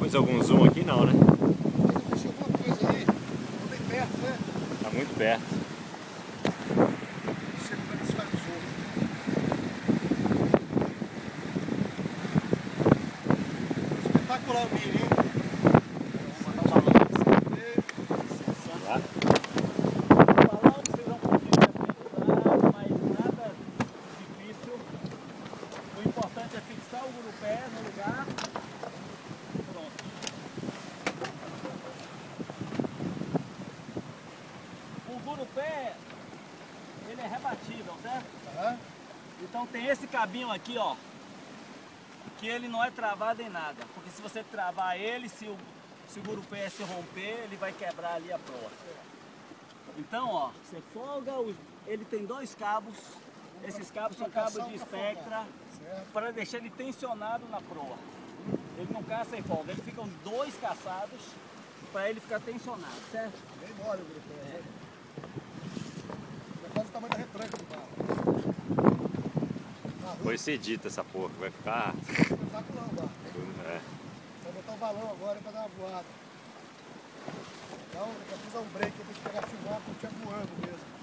Pôs algum zoom aqui não, né? Deixa alguma coisa aí. Tô bem perto, né? Tá muito perto. Não sei como é que se faz o zoom. Espetacular o vídeo, hein? Vou mandar um balão pra você. Lá. O balão precisa um pouquinho de aprendizado, mas nada difícil. O importante é fixar o gurupé no lugar. Pronto. O gurupé, ele é rebatível, certo? Aham. Então tem esse cabinho aqui, ó, que ele não é travado em nada, porque se você travar ele, se o gurupé se romper, ele vai quebrar ali a proa. Então, ó, você folga, ele tem dois cabos, esses cabos são cabos de espectra, para deixar ele tensionado na proa. Ele não caça em folga, ele ficam dois caçados para ele ficar tensionado, certo? Bem mole o grupo, né? É quase o tamanho da retranca do barro. Depois você edita essa porra, vai ficar... Espetacular o barro. É. Vou botar o balão agora para dar uma voada. Então, eu vou usar um break aqui para pegar filmar, porque eu tinha voando mesmo.